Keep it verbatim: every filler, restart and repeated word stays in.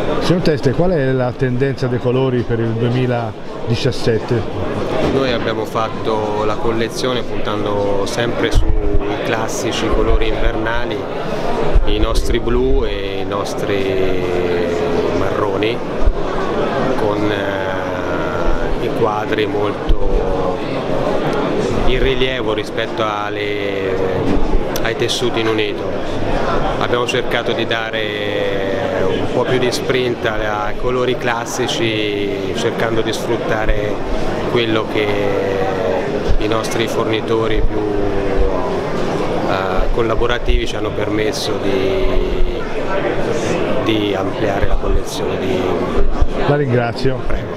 Signor Teste, qual è la tendenza dei colori per il duemiladiciassette? Noi abbiamo fatto la collezione puntando sempre sui classici colori invernali, i nostri blu e i nostri marroni, con eh, i quadri molto in rilievo rispetto alle, ai tessuti in unito. Abbiamo cercato di dare un po' più di sprint ai colori classici, cercando di sfruttare quello che i nostri fornitori più uh, collaborativi ci hanno permesso di, di ampliare la collezione. Di... La ringrazio. Prego.